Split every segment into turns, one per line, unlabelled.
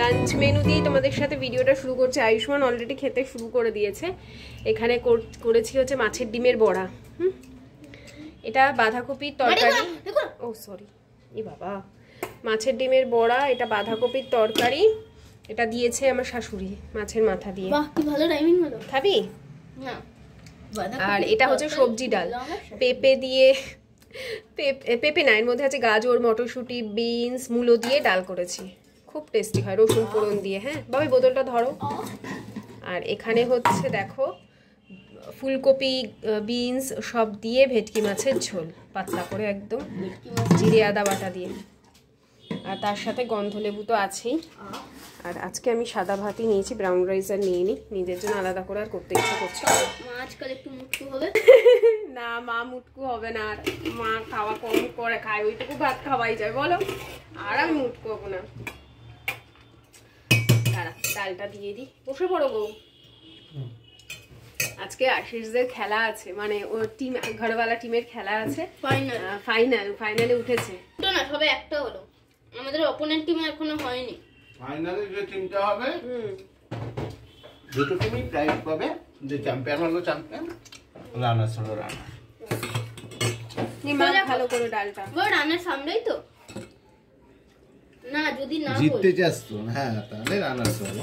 Lunch menu দিয়ে তোমাদের সাথে ভিডিওটা শুরু করছে। আয়ুষ্মান অলরেডি খেতে শুরু করে দিয়েছে। এখানে করেছি হচ্ছে মাছের ডিমের বড়া। এটা বাঁধাকপির তরকারি। ও সরি, এ বাবা, মাছের ডিমের বড়া, এটা বাঁধাকপির তরকারি। এটা দিয়েছে আমার শাশুড়ি মাছের মাথা দিয়ে।
বাহ, কি ভালো টাইমিং হলো।
খাবি?
না।
আর এটা হচ্ছে সবজি ডাল, পেঁপে দিয়ে, পেঁপে না, এর মধ্যে আছে গাজর, মটরশুঁটি, বিনস, মূলো দিয়ে ডাল করেছি। খুব টেস্টি হয় রসুন ফোড়ন দিয়ে। হ্যাঁ বাবা, বোতলটা ধরো। আর এখানে হচ্ছে দেখো ফুলকপি, বিনস সব দিয়ে ভেটকি মাছের ঝোল, পাতলা করে একদম, জিরে আদা বাটা দিয়ে। আর তার সাথে গন্ধলেবু তো আছেই। আর আজকে আমি সাদা ভাতই নিয়েছি, ব্রাউন রাইস আর নিয়ে নিই, নিজের জন্য আলাদা করে আর করতে ইচ্ছা করছে।
মা আজকাল একটু মুটকু হবে
না, মা মুটকু হবে না। আর মা খাওয়া কম করে খায়, ওইটুকু ভাত খাওয়াই যায় বলো। আর আমি মুটকু হবো না। দাঁড়া, ডালটা দিয়ে দিই। বসে পড়ো গো। আজকে আশিসদের খেলা আছে, মানে ওর টিম, ঘরওয়ালা টিমের খেলা আছে। ফাইনালে উঠেছে
না, সবে একটা হলো। আমাদের অপোনেন্ট টিমে এখনো হয়নি।
ফাইনালে যে টিমটা হবে, দুটো টিমই প্রাইজ পাবে। যে চ্যাম্পিয়ন হলো চ্যাম্পিয়ন, রানার্স হলো রানার।
নিমা ভালো করে ডালটা।
ও রানার সামনেই তো না, যদি না
জিততে চাস তো, হ্যাঁ তাহলে রানার্স হলো।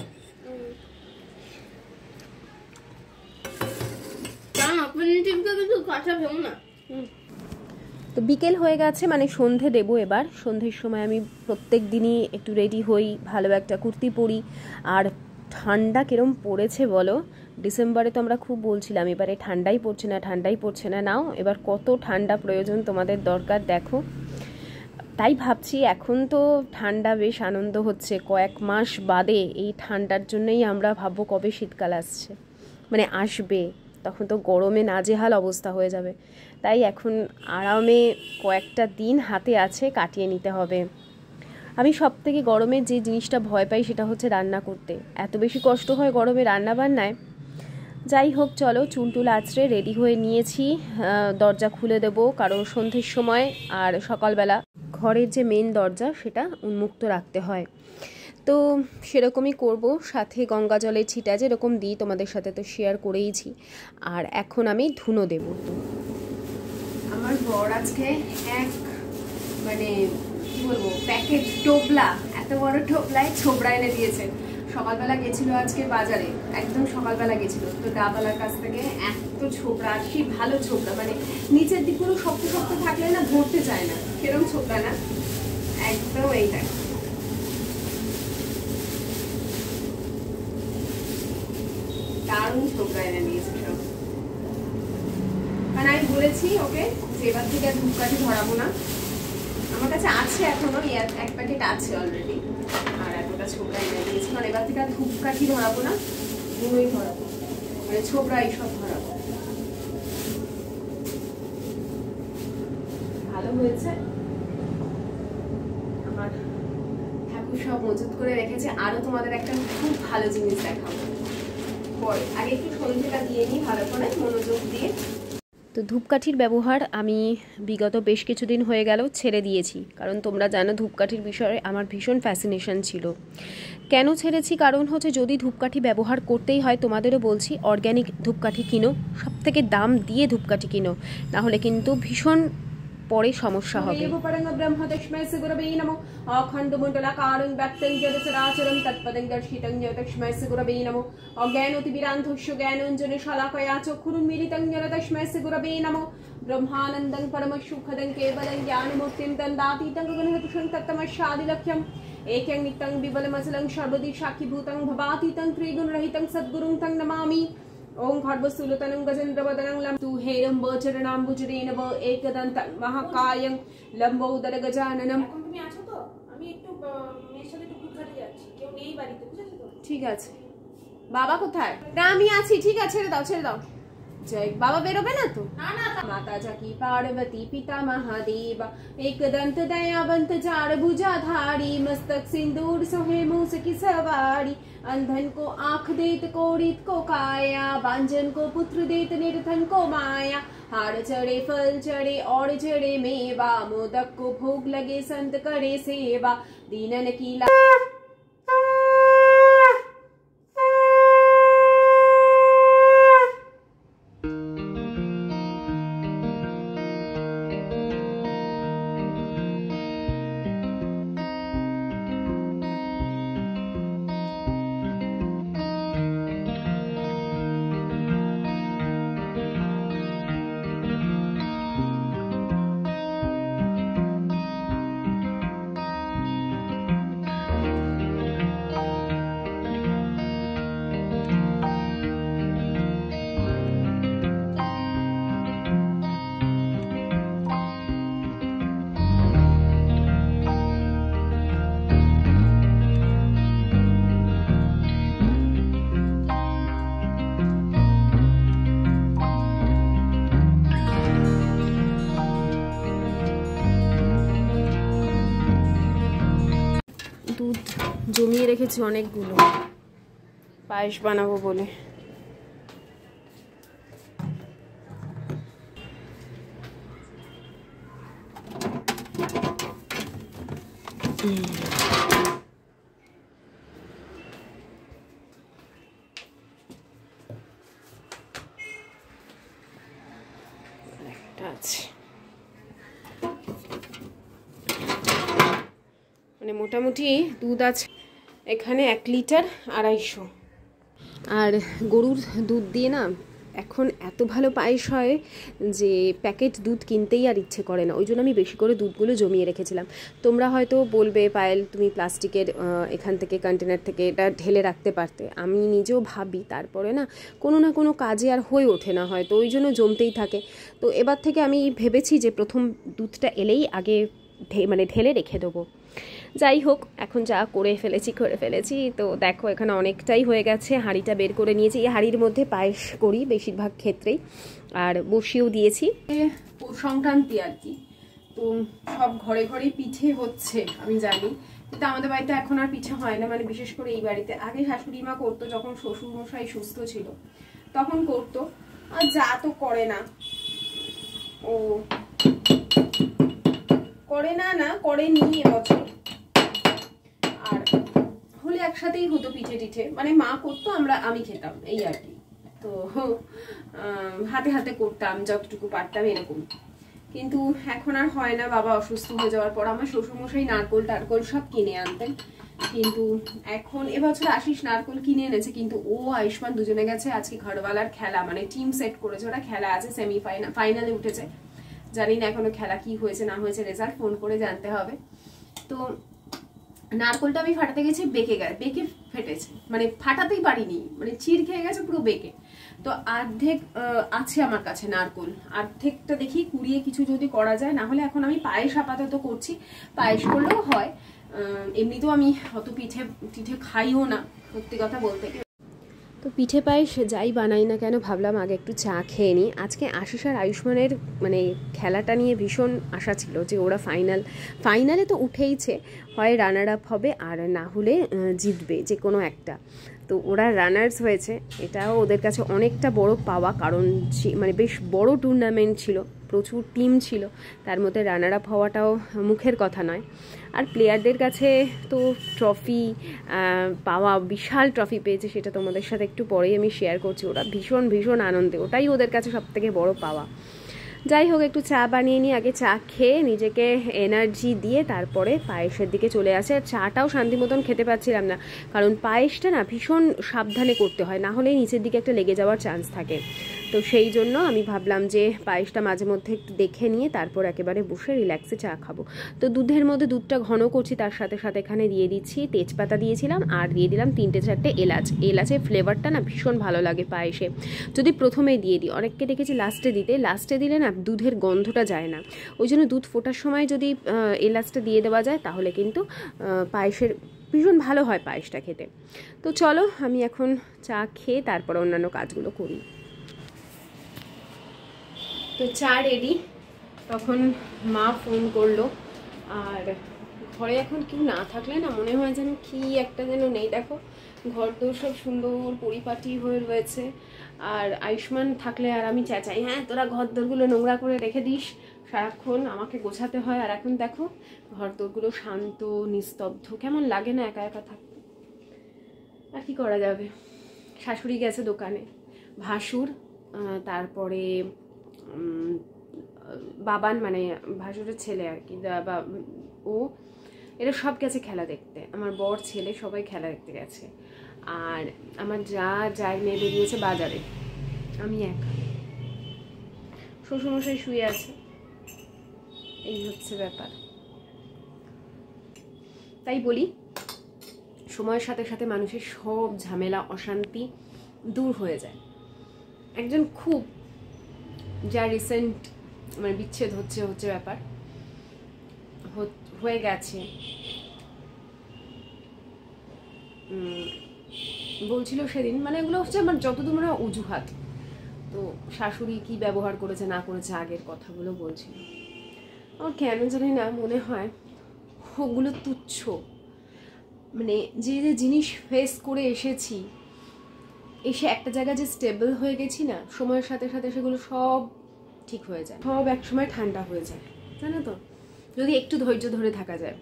কারণ অপোনেন্ট টিমকে কিন্তু কাঁচা ভেবো না।
তো বিকেল হয়ে গেছে, মানে সন্ধে দেবো এবার। সন্ধ্যের সময় আমি প্রত্যেক দিনই একটু রেডি হই, ভালো একটা কুর্তি পরি। আর ঠান্ডা কিরম পড়েছে বলো। ডিসেম্বরে তো আমরা খুব বলছিলাম এবারে ঠান্ডাই পড়ছে না। নাও এবার কত ঠান্ডা প্রয়োজন, তোমাদের দরকার দেখো। তাই ভাবছি এখন তো ঠান্ডা বেশ আনন্দ হচ্ছে, কয়েক মাস বাদে এই ঠান্ডার জন্যই আমরা ভাববো কবে শীতকাল আসছে, মানে আসবে। তখন তো গরমে নাজেহাল অবস্থা হয়ে যাবে। তাই এখন আরামে কয়েকটা দিন হাতে আছে, কাটিয়ে নিতে হবে। আমি সব থেকে গরমে যে জিনিসটা ভয় পাই সেটা হচ্ছে রান্না করতে। এত বেশি কষ্ট হয় গরমে রান্না বান্নায়। যাই হোক, চলো চুল টুল আঁচড়ে রেডি হয়ে নিয়েছি। দরজা খুলে দেব, কারণ সন্ধ্যের সময় আর সকালবেলা ঘরের যে মেন দরজা সেটা উন্মুক্ত রাখতে হয়। তো সেরকমই করব। সাথে গঙ্গা জলের ছিটা যেরকম দিই তোমাদের সাথে তো শেয়ার করেইছি। আর এখন আমি ধুনো দেব। আমার বর আজকে মানে কি বলবো, প্যাকেট টোপলা, এত বড় টোপলায় ছোবড়া এনে দিয়েছে। সকালবেলা গেছিল আজকে বাজারে, একদম সকালবেলা গেছিল, তো ডাবালার কাছ থেকে এত ছোবড়া, কি ভালো ছোবড়া, মানে নিচের দিকগুলো শক্ত শক্ত থাকলে না ধরতে চায় না, সেরকম ছোবড়া না, একদম এইটা। দারুণ ছোবড়া এনে দিয়েছে সব। মানে আমি বলেছি ওকে যে এবার থেকে আর ধূপকাঠি ধরাবো না। আমার কাছে আছে এখনো, এক প্যাকেট আছে অলরেডি। আর এতটা ছোবড়া এনে দিয়েছি, মানে এবার থেকে আর ধূপকাঠি ধরাবো না, ধুনোই ধরাবো, মানে ছোবড়া এইসব ধরাবো। ভালো হয়েছে, আমার ঠাকুর সব মজুত করে রেখেছে। আরো তোমাদের একটা খুব ভালো জিনিস দেখাবো পরে। আগে একটু সন্ধ্যেটা দিয়ে নিই ভালো করে মনোযোগ দিয়ে। তো ধূপকাঠির ব্যবহার আমি বিগত বেশ কিছুদিন হয়ে গেল ছেড়ে দিয়েছি, কারণ তোমরা জানো ধূপকাঠির বিষয়ে আমার ভীষণ ফ্যাসিনেশন ছিল। কেন ছেড়েছি, কারণ হচ্ছে যদি ধূপকাঠি ব্যবহার করতেই হয়, তোমাদেরও বলছি অর্গ্যানিক ধূপকাঠি কিনো, সব থেকে দাম দিয়ে ধূপকাঠি কিনো, নাহলে কিন্তু ভীষণ পরে সমস্যা হবে। ব্রহ্মানন্দং পরমসুখদং কেবলং জ্ঞানমূর্তিং তন্দাতীতং গগনপুষং তত্তমস্যাদিলক্ষ্যম একং নিত্যং বিবলমচলং সর্বদি সাক্ষীভূতং ভবাতীতং ত্রিগুণরহিতং সদ্গুরুং তং নমামি। ওম খর্বস্থূলতনং গজেন্দ্রবদনং লম তু হেরম্বচরণাম্বুজরেণব একদন্तं মহাকায়ং লম্বোদর গজাননম। এখন তুমি আছো তো? আমি একটু মেয়ের সাথে একটু ঘুরতে যাচ্ছি, কেউ নেই বাড়িতে, বুঝেছো তো? ঠিক আছে। বাবা কোথায়? না আমি আছি, ঠিক আছে, ছেড়ে দাও। जय बाबा बेरोबे ना तो माता जाकी पार्वती पिता महादेव एक दंत दयावंत चार भुजाधारी मस्तक सिंदूर सोहे मूस की सवारी अंधन को आंख देत कोरित को काया बांझन को पुत्र देत निर्धन को माया हार चढ़े फल चढ़े और चढ़े मेवा मोदक को भोग लगे संत करे सेवा दीनन की জমিয়ে রেখেছি অনেকগুলো পায়েস বানাবো বলে। আছে মানে মোটামুটি দুধ আছে এখানে 1 লিটার 250, আর গরুর দুধ দিয়ে না এখন এত ভালো পায়েস হয় যে প্যাকেট দুধ কিনতেই আর ইচ্ছে করে না। ওই জন্য আমি বেশি করে দুধগুলো জমিয়ে রেখেছিলাম। তোমরা হয়তো বলবে পায়েল তুমি প্লাস্টিকের এখান থেকে কন্টেনার থেকে এটা ঢেলে রাখতে পারতে। আমি নিজেও ভাবি, তারপরে না কোনো কাজে আর হয়ে ওঠে না, হয়তো ওই জন্য জমতেই থাকে। তো এবার থেকে আমি ভেবেছি যে প্রথম দুধটা এলেই আগে ঢেলে রেখে দেবো। যাই হোক, এখন যা করে ফেলেছি। তো দেখো এখানে অনেকটাই হয়ে গেছে, হাঁড়িটা বের করে নিয়েছি। এই হাঁড়ির মধ্যে পায়েস করি বেশিরভাগ ক্ষেত্রেই, আর বসিয়েও দিয়েছি। পৌষ সংক্রান্তি আর কি, তো সব ঘরে ঘরে পিঠে হচ্ছে আমি জানি, কিন্তু আমাদের বাড়িতে এখন আর পিঠে হয় না, মানে বিশেষ করে এই বাড়িতে। আগে শাশুড়ি মা করতো, যখন শ্বশুর মশাই সুস্থ ছিল তখন করতো, আর যা তো করে না, ও করেনি এবছর। আর হলে একসাথেই হতো পিঠে টিঠে, মানে মা করতো, আমি খেতাম, এই আর কি। তো হাতে হাতে করতাম যতটুকু পারতাম এরকম, কিন্তু এখন আর হয় না। বাবা অসুস্থ হয়ে যাওয়ার পর আমার শ্বশুরমশাই নারকোল টারকোল সব কিনে আনতেন, কিন্তু এখন এবছর আশিস নারকোল কিনে এনেছে, কিন্তু ও আয়ুষ্মান দুজনে গেছে আজকে ঘরওয়ালার খেলা, মানে টিম সেট করেছে ওরা, খেলা আছে, ফাইনালে উঠেছে। জানি না এখনো খেলা কি হয়েছে না হয়েছে, রেজাল্ট ফোন করে জানতে হবে। তো নারকোলটা আমি ফাটাতে গেছি, বেঁকে ফেটেছে, মানে ফাটাতেই পারিনি, মানে চির খেয়ে গেছে পুরো বেঁকে। তো অর্ধেক আছে আমার কাছে নারকোল, অর্ধেকটা দেখি কুড়িয়ে কিছু যদি করা যায়, না হলে এখন আমি পায়েস আপাতত করছি। পায়েস করলেও হয়, এমনিতেও আমি অত পিঠে খাইও না সত্যি কথা বলতে। তো পিঠে পায়েস যাই বানাই না কেন, ভাবলাম আগে একটু চা খেয়ে নিই। আজকে আশিস আর আয়ুষ্মানের মানে খেলাটা নিয়ে ভীষণ আশা ছিল যে ওরা ফাইনালে তো উঠেইছে, হয় রানার আপ হবে আর না হলে জিতবে যে কোনো একটা। তো ওরা রানার্স হয়েছে, এটাও ওদের কাছে অনেকটা বড় পাওয়া, কারণ মানে বেশ বড় টুর্নামেন্ট ছিল, প্রচুর টিম ছিল, তার মধ্যে রানার আপ হওয়াটাও মুখের কথা নয়। আর প্লেয়ারদের কাছে তো ট্রফি পাওয়া, বিশাল ট্রফি পেয়েছে, সেটা তোমাদের সাথে একটু পরেই আমি শেয়ার করছি। ওরা ভীষণ আনন্দে, ওটাই ওদের কাছে সবথেকে বড় পাওয়া। যাই হোক, একটু চা বানিয়ে নিই, আগে চা খেয়ে নিজেকে এনার্জি দিয়ে তারপরে পায়েসের দিকে চলে আসে। আর চাটাও শান্তি মতন খেতে পারছিলাম না, কারণ পায়েসটা না ভীষণ সাবধানে করতে হয়, না হলে নিচের দিকে একটা লেগে যাওয়ার চান্স থাকে। তো সেই জন্য আমি ভাবলাম যে পায়েসটা মাঝে মধ্যে একটু দেখে নিয়ে তারপর একেবারে বসে রিল্যাক্সে চা খাবো। তো দুধের মধ্যে দুধটা ঘন করছি, তার সাথে সাথে এখানে দিয়ে দিচ্ছি তেজপাতা দিয়েছিলাম, আর দিয়ে দিলাম 3-4টে এলাচ। এলাচের ফ্লেভারটা না ভীষণ ভালো লাগে পায়েসে, যদি প্রথমেই দিয়ে দিই। অনেককে দেখেছি লাস্টে দিলে না দুধের গন্ধটা যায় না, ওই জন্য দুধ ফোটার সময় যদি এলাচটা দিয়ে দেওয়া যায় তাহলে কিন্তু পায়েসের ভীষণ ভালো হয় পায়েসটা খেতে। তো চলো আমি এখন চা খেয়ে তারপর অন্যান্য কাজগুলো করি। তো চা রেডি, তখন মা ফোন করলো। আর ঘরে এখন কেউ না থাকলে না মনে হয় যেন কি একটা যেন নেই। দেখো ঘর তো সব সুন্দর পরিপাটি হয়ে রয়েছে, আর আয়ুষ্মান থাকলে আর আমি চেঁচাই, হ্যাঁ তোরা ঘর দোরগুলো নোংরা করে রেখে দিস, সারাক্ষণ আমাকে গোছাতে হয়। আর এখন দেখো ঘর দোরগুলো শান্ত নিস্তব্ধ, কেমন লাগে না একা একা থাকতে। আর কি করা যাবে, শাশুড়ি গেছে দোকানে, ভাসুর, তারপরে বাবান মানে ভাসুরের ছেলে আর কি, ও এরা সব গেছে খেলা দেখতে, আমার বর ছেলে সবাই খেলা দেখতে গেছে। আর আমার যার মেয়ে বেরিয়েছে বাজারে, আমি একা, শ্বশুরমশাই শুয়ে আছে, এই হচ্ছে ব্যাপার। তাই বলি সময়ের সাথে সাথে মানুষের সব ঝামেলা অশান্তি দূর হয়ে যায়। একজন খুব যা রিসেন্ট মানে বিচ্ছেদ হচ্ছে ব্যাপার হয়ে গেছে, বলছিল সেদিন, মানে এগুলো হচ্ছে আমার যতদূর মনে হয় অজুহাত। তো শাশুড়ি কি ব্যবহার করেছে না করেছে আগের কথাগুলো বলছিল, আমার কেন জানি না মনে হয় ওগুলো তুচ্ছ। মানে যে যে জিনিস ফেস করে এসেছি, এসে একটা জায়গায় যে স্টেবল হয়ে গেছি না, সময়ের সাথে সাথে সেগুলো সব ঠিক হয়ে যায়, সব একসময় ঠান্ডা হয়ে যায়, জানো তো, যদি একটু ধৈর্য ধরে থাকা যায়।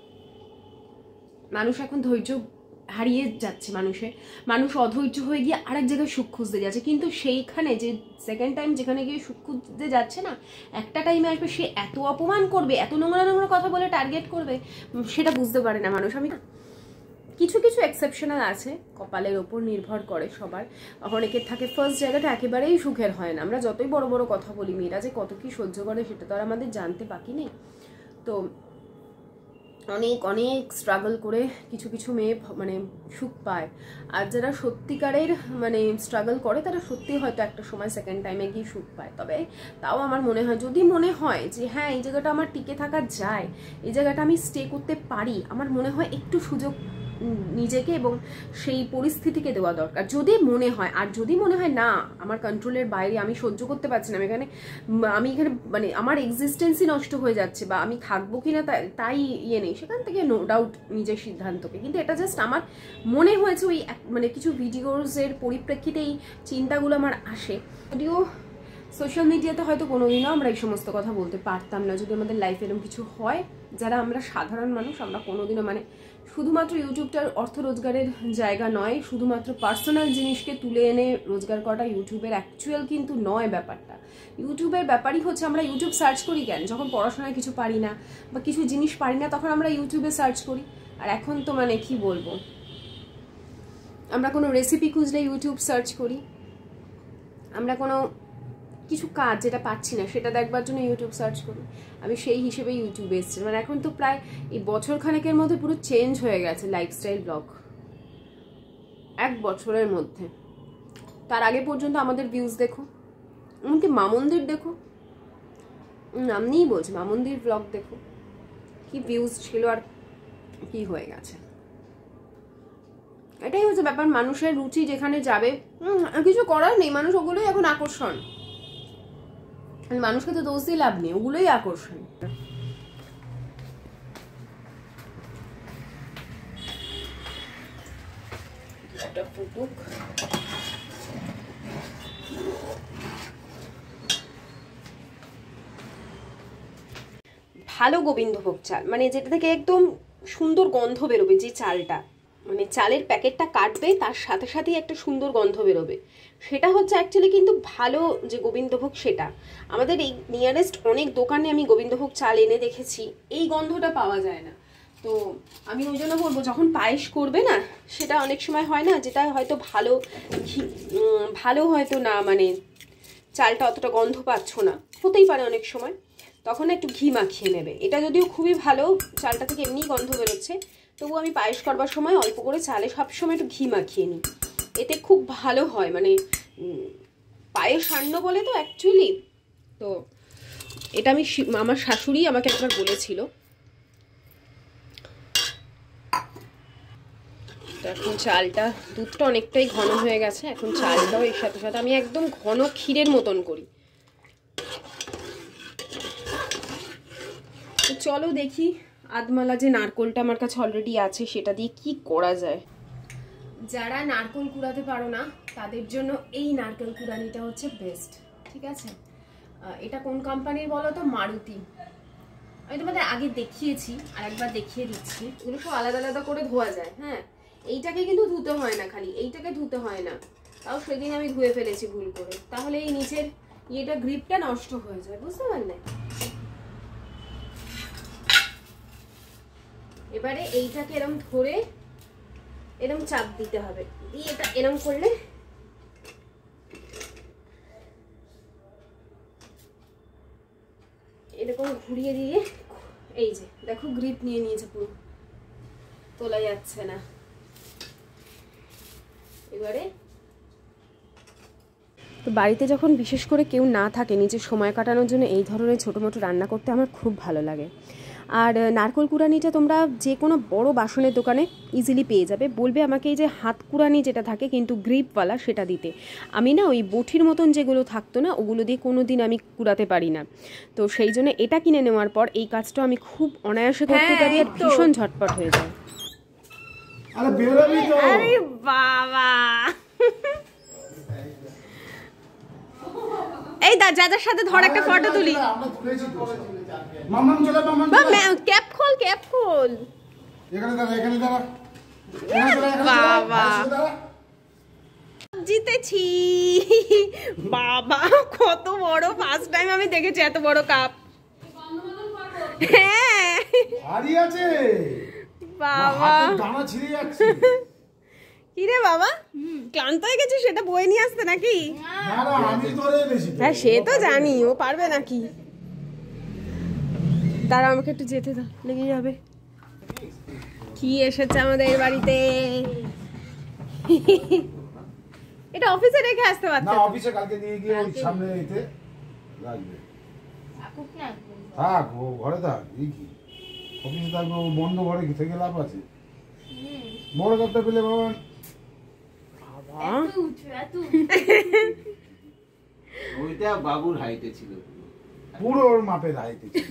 মানুষ এখন ধৈর্য হারিয়ে যাচ্ছে, মানুষ অধৈর্য হয়ে গিয়ে আরেক জায়গায় সুখ খুঁজতে যাচ্ছে, কিন্তু সেইখানে যে সেকেন্ড টাইম যেখানে গিয়ে সুখ খুঁজতে যাচ্ছে না, একটা টাইমে আসবে সে এত অপমান করবে, এত নোংরা নোংরা কথা বলে টার্গেট করবে, সেটা বুঝতে পারে না মানুষ। আমি কিছু কিছু এক্সেপশনাল আছে, কপালের ওপর নির্ভর করে সবার। অনেকের থাকে ফার্স্ট জায়গাটা একেবারেই সুখের হয় না। আমরা যতই বড় বড় কথা বলি, মেয়েরা যে কত কি সহ্য করে সেটা তো আর আমাদের জানতে বাকি নেই। তো অনেক অনেক স্ট্রাগল করে কিছু কিছু মেয়ে মানে সুখ পায়, আর যারা সত্যিকারের মানে স্ট্রাগল করে তারা সত্যি হয়তো একটা সময় সেকেন্ড টাইমে গিয়ে সুখ পায়। তবে তাও আমার মনে হয়, যদি মনে হয় যে হ্যাঁ এই জায়গাটা আমার টিকে থাকা যায়, এই জায়গাটা আমি স্টে করতে পারি, আমার মনে হয় একটু সুযোগ নিজেকে এবং সেই পরিস্থিতিকে দেওয়া দরকার, যদি মনে হয়। আর যদি মনে হয় না আমার কন্ট্রোলের বাইরে, আমি সহ্য করতে পারছি না, আমি এখানে মানে আমার এক্সিস্টেন্সই নষ্ট হয়ে যাচ্ছে, বা আমি থাকবো কিনা তাই ইয়ে নেই, সেখান থেকে নো ডাউট নিজের সিদ্ধান্তকে। কিন্তু এটা জাস্ট আমার মনে হয়েছে ওই মানে কিছু ভিডিওসের পরিপ্রেক্ষিতে এই চিন্তাগুলো আমার আসে। যদিও সোশ্যাল মিডিয়াতে হয়তো কোনোদিনও আমরা এই সমস্ত কথা বলতে পারতাম না, যদি আমাদের লাইফে এরকম কিছু হয়। যারা আমরা সাধারণ মানুষ, আমরা কোনোদিনও মানে শুধুমাত্র ইউটিউবটার অর্থ রোজগারের জায়গা নয়, শুধুমাত্র পার্সোনাল জিনিসকে তুলে এনে রোজগার করাটা ইউটিউবের অ্যাকচুয়াল কিন্তু নয় ব্যাপারটা। ইউটিউবের ব্যাপারই হচ্ছে আমরা ইউটিউব সার্চ করি কেন? যখন পড়াশোনায় কিছু পারি না বা কিছু জিনিস পারি না, তখন আমরা ইউটিউবে সার্চ করি। আর এখন তো মানে কি বলবো, আমরা কোনো রেসিপি খুঁজলে ইউটিউব সার্চ করি, আমরা কোনো কিছু কাজ যেটা পাচ্ছি না সেটা দেখবার জন্য ইউটিউব সার্চ করি। আমি সেই হিসেবে ইউটিউবে এসেছি। মানে এখন তো প্রায় এই বছর খানেকের মধ্যে পুরো চেঞ্জ হয়ে গেছে লাইফস্টাইল ব্লগ, 1 বছরের মধ্যে। তার আগে পর্যন্ত আমাদের ভিউজ দেখো, এমনকি মামুনদের দেখো, নাম নিয়েই বলছি, মামুনদের ব্লগ দেখো, কি ভিউজ ছিল আর কি হয়ে গেছে। এটাই হচ্ছে ব্যাপার, মানুষের রুচি যেখানে যাবে কিছু করার নেই, মানুষ ওগুলোই এখন আকর্ষণ। মানুষকে তো দোষ দিয়ে লাভ নেই, ওগুলোই আকর্ষণ। ভালো গোবিন্দভোগ চাল, মানে যেটা থেকে একদম সুন্দর গন্ধ বেরোবে, যে চালটা মানে চালের প্যাকেটটা কাটবে তার সাথে সাথেই একটা সুন্দর গন্ধ বেরোবে, সেটা হচ্ছে অ্যাকচুয়ালি কিন্তু ভালো যে গোবিন্দভোগ। সেটা আমাদের এই নিয়ারেস্ট অনেক দোকানে আমি গোবিন্দভোগ চাল এনে দেখেছি, এই গন্ধটা পাওয়া যায় না। তো আমি ওই জন্য বলবো, যখন পায়েস করবে না, সেটা অনেক সময় হয় না, যেটা হয়তো ভালো হয়তো না, মানে চালটা অতটা গন্ধ পাচ্ছ না, হতেই পারে অনেক সময়, তখন একটু ঘি মাখিয়ে নেবে। এটা যদিও খুবই ভালো, চালটা থেকে এমনি গন্ধ বেরোচ্ছে, তবু আমি পায়েস করবার সময় অল্প করে চালে সবসময় একটু ঘি মাখিয়ে নিই, এতে খুব ভালো হয়। মানে পায়েস সান্ন বলে তো অ্যাকচুয়ালি, তো এটা আমি আমার শাশুড়ি আমাকে একবার বলেছিল। তো এখন চালটা, দুধটা অনেকটাই ঘন হয়ে গেছে, এখন চালটাও এর সাথে সাথে আমি একদম ঘন ক্ষীরের মতন করি। তো চলো দেখি, আধমালা যে নারকোলটা আমার কাছে অলরেডি আছে, সেটা দিয়ে কি করা যায়। যারা নারকোল কুড়াতে পারো না তাদের জন্য এই নারকেল কুড়ানিটা হচ্ছে বেস্ট, ঠিক আছে? এটা কোন কোম্পানির বলো তো? মারুতি। আমি তোমাদের আগে দেখিয়েছি, আর একবার দেখিয়ে দিচ্ছি। এগুলো সব আলাদা আলাদা করে ধোয়া যায়। হ্যাঁ, এইটাকে কিন্তু ধুতে হয় না, খালি এইটাকে ধুতে হয় না, তাও সেদিন আমি ধুয়ে ফেলেছি ভুল করে, তাহলে এই নিচের ইয়েটা গ্রিপটা নষ্ট হয়ে যায়, বুঝতে পারলে? এবারে এইটাকে এরম ধরে এরম চাপ দিতে হবে, দিয়ে এটা এরম করলে এরকম ঘুরিয়ে দিয়ে, এই যে দেখো গ্রিপ নিয়ে নিয়েছে, পুরো তোলা যাচ্ছে না। এবারে তো বাড়িতে যখন বিশেষ করে কেউ না থাকে, নিজের সময় কাটানোর জন্য এই ধরনের ছোটো মোটো রান্না করতে আমার খুব ভালো লাগে। আর নারকোল কুড়ানিটা তোমরা যে কোনো বড় বাসনের দোকানে ইজিলি পেয়ে যাবে। বলবে আমাকে এই যে হাত কুড়ানি যেটা থাকে কিন্তু গ্রিপওয়ালা, সেটা দিতে। আমি না ওই বটির মতন যেগুলো থাকতো না, ওগুলো দিয়ে কোনো দিন আমি কুড়াতে পারি না, তো সেই জন্য এটা কিনে নেওয়ার পর এই কাজটা আমি খুব অনায়াসে করতে পারি, আর ভীষণ ঝটপট হয়ে যায়।
আরে বেরোবি তো।
আরে বাবা, এই দাদার সাথে ধর একটা ফটো তুলি।
আমরা তুলেছি তো। মাম্মাম চলে, মাম্মাম
বা
চলে।
ক্যাপ খোল, ক্যাপ খোল।
এখানে দাঁড়া, এখানে দাঁড়া। এখানে দাঁড়া, এখানে দাঁড়া।
বাবা।
এখানে দাঁড়া।
জিতেছি বাবা, কত বড়, ফার্স্ট টাইম আমি দেখেছি এত বড় কাপ। হ্যাঁ
ভারী আছে
বাবা,
হাতের দানা ছিঁড়ে যাচ্ছে।
কি রে বাবা, ক্লান্ত হয়ে গেছিস? সেটা বয়ে নিয়ে আসতে নাকি?
না না, আমি ধরে এনেছি তো।
হ্যাঁ সে তো জানি, ও পারবে নাকি। দাঁড়া আমাকে একটু যেতে দাও, লেগে যাবে। কি এসেছে আমাদের বাড়িতে? এটা অফিসে রেখে আসতে
না,
পারতে।
অফিসে কালকে নিয়ে গিয়ে ওই সামনে এতে রাখবে। থাক, ও ঘরে থাক। এই কি অফিসে থাকবে, ও বন্ধ ঘরে থেকে লাভ আছে? বড় কাপটা পেলে বাবা।
ওইটা বাবুর হাইটে ছিল,
পুরো ওর মাপের হাইটে ছিল।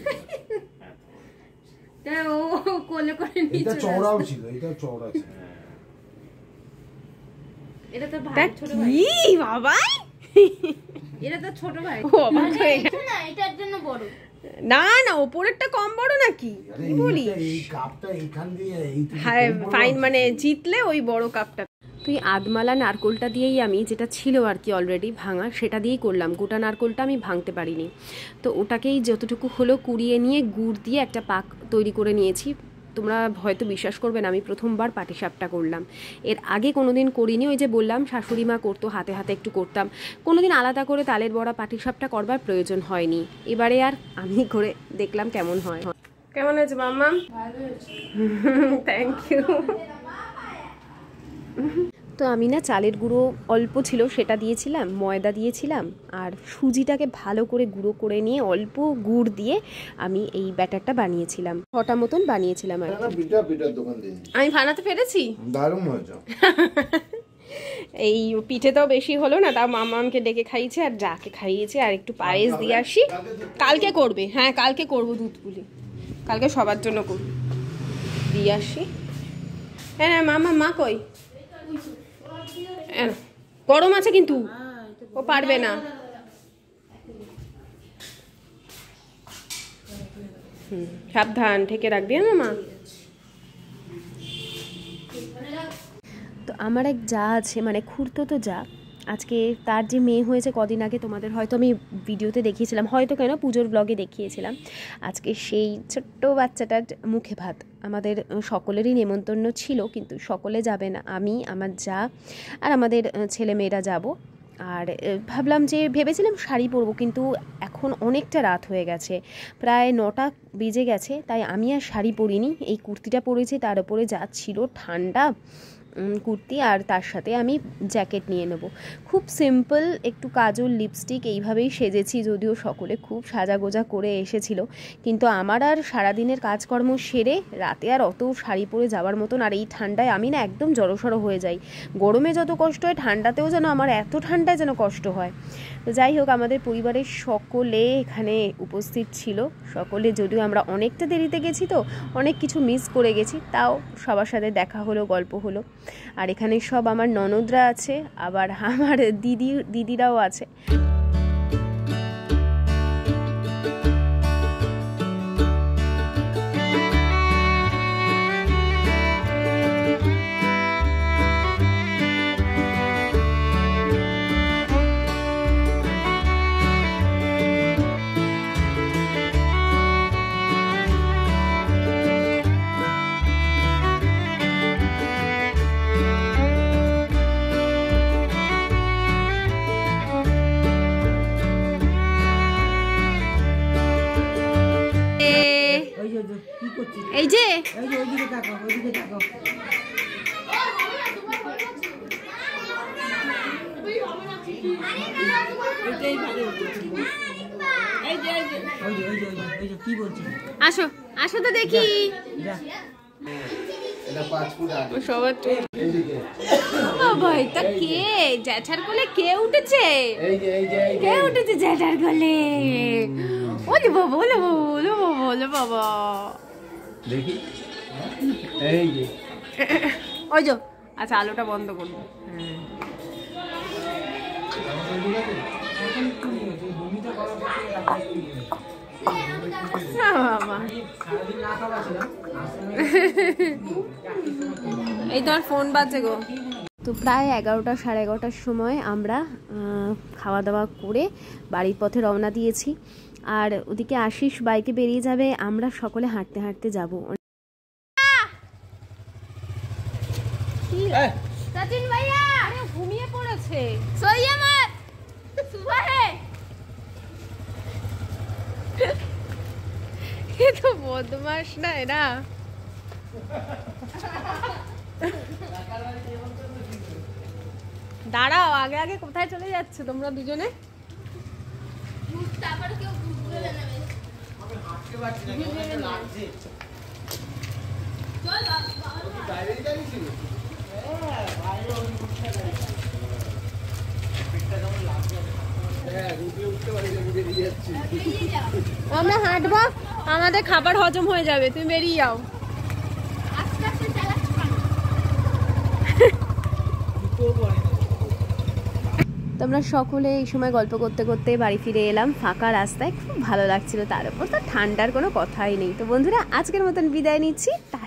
এটা চওড়াও ছিল, এটা চওড়া ছিল।
এটা তো ভাই, ছোট ভাই।
কি বাবা,
এটা তো ছোট ভাই।
ও অবাক হয়ে গেছে।
না, এটার জন্য বড়।
না না, ওপরেরটা কম বড় নাকি?
আরে
কি বলিস?
এই কাপটা এইখান দিয়ে এইটুকু
হ্যাঁ
কম বড়
ফাইন,
আছে।
মানে জিতলে ওই বড় কাপটা। তুই আদমালা নারকোলটা দিয়েই, আমি যেটা ছিল আর কি অলরেডি ভাঙা, সেটা দিয়েই করলাম। গোটা নারকোলটা আমি ভাঙতে পারিনি, তো ওটাকেই যতটুকু হলো কুড়িয়ে নিয়ে গুড় দিয়ে একটা পাক তৈরি করে নিয়েছি। তোমরা হয়তো বিশ্বাস করবে না, আমি প্রথমবার পাটিসাপটা করলাম। এর আগে কোনোদিন করিনি। ওই যে বললাম শাশুড়ি মা করতো, হাতে হাতে একটু করতাম। কোনোদিন আলাদা করে তালের বড়া পাটিসাপটা করবার প্রয়োজন হয়নি। এবারে আর আমি করে দেখলাম কেমন হয়। কেমন হয়েছে মাম্মা? Thank you. তো আমি না চালের গুঁড়ো অল্প ছিল সেটা দিয়েছিলাম, ময়দা দিয়েছিলাম, আর সুজিটাকে ভালো করে গুঁড়ো করে নিয়ে অল্প গুড় দিয়ে আমি এই ব্যাটারটা বানিয়েছিলাম। ছটা মতন বানিয়েছিলাম আর কি।
পিঠার দোকান দিয়ে
আমি বানাতে পেরেছি।
দারুণ হয়েছে।
এই পিঠে তো বেশি হলো না, তাও মামাকে ডেকে খাইয়েছে আর যাকে খাইয়েছে। আর একটু পায়েস দিয়ে আসি। কালকে করবে, হ্যাঁ কালকে করবো দুধ পুলি, কালকে সবার জন্য করবো, দিয়ে আসি। হ্যাঁ মামা, মা কই? গরম আছে কিন্তু, ও পারবে না। সাবধান, ঠেকে রাখবি হ্যাঁ মামা। তো আমার এক যা আছে, মানে খুড়তো যা, আজকে তার যে মেয়ে হয়েছে কদিন আগে, তোমাদের হয়তো আমি ভিডিওতে দেখিয়েছিলাম, হয়তো কেন পুজোর ব্লগে দেখিয়েছিলাম। আজকে সেই ছোট্ট বাচ্চাটার মুখে ভাত। আমাদের সকলেরই নেমন্তন্ন ছিল, কিন্তু সকলে যাবে না, আমি, আমার যা আর আমাদের ছেলে মেয়েরা যাব। আর ভাবলাম যে ভেবেছিলাম শাড়ি পরবো, কিন্তু এখন অনেকটা রাত হয়ে গেছে, প্রায় 9টা বেজে গেছে, তাই আমি আর শাড়ি পরিনি। এই কুর্তিটা পরেছি, তার উপরে যা ছিল ঠান্ডা কুর্তি, আর তার সাথে আমি জ্যাকেট নিয়ে নেব। খুব সিম্পল, একটু কাজল, লিপস্টিক, এইভাবেই সেজেছি। যদিও সকলে খুব সাজাগোজা করে এসেছিল, কিন্তু আমার আর সারাদিনের কাজকর্ম সেরে রাতে আর অত শাড়ি পরে যাওয়ার মতন, আর এই ঠান্ডায় আমি না একদম জড়সড় হয়ে যাই। গরমে যত কষ্ট হয়, ঠান্ডাতেও যেন আমার এত ঠান্ডায় যেন কষ্ট হয়। তো যাই হোক, আমাদের পরিবারের সকলে এখানে উপস্থিত ছিল। সকলে, যদিও আমরা অনেকটা দেরিতে গেছি তো অনেক কিছু মিস করে গেছি, তাও সবার সাথে দেখা হলো, গল্প হলো। আর এখানে সব আমার ননদরা আছে, আবার আমার দিদিরাও আছে। এই যে আসো আসো তো দেখি। সবার ভাই, তা কে জ্যাঠার কোলে কে উঠেছে? কে উঠেছে জ্যাঠার কোলে? ওলে বাবা, ওলে বাবা, ওলে বাবা, ওলে বাবা।
দেখি এই যে
ওই যো আচ্ছা আলোটা বন্ধ করবো। এই তোমার ফোন বাজছে গো। তো প্রায় 11টা সাড়ে 11টার সময় আমরা খাওয়া দাওয়া করে বাড়ির পথে রওনা দিয়েছি। আর ওদিকে আশিস বাইকে বেরিয়ে যাবে, আমরা সকলে হাঁটতে হাঁটতে যাব।
सचिन भैया
ঘুমিয়ে পড়েছে।
सोइए मत सुबह है।
ये तो बदमाश ना है ना। দাঁড়াও, আগে আগে কোথায় চলে যাচ্ছে তোমরা দুজনে?
তারপরে কেউ ঘুরে বেড়াবে। আমি হাঁটতে পারছি না, কেমন লাগছে। চল বাবা বাইরে যাচ্ছি। হ্যাঁ বাইরে ওই উঠতে যাই। পিঠটা কেমন লাগছে? হ্যাঁ রুটি উঠতে পারি না, বেরিয়ে যাচ্ছি।
আমরা হাঁটবো, আমাদের খাবার হজম হয়ে যাবে, তুমি বেরিয়ে যাও।
আস্তে আস্তে চালাচ্ছি।
তোমরা সকলে এই সময় গল্প করতে করতে বাড়ি ফিরে এলাম ফাঁকা রাস্তায়, খুব ভালো লাগছিল। তার উপর তো ঠান্ডার কোনো কথাই নেই। তো বন্ধুরা আজকের মতন বিদায় নিচ্ছি।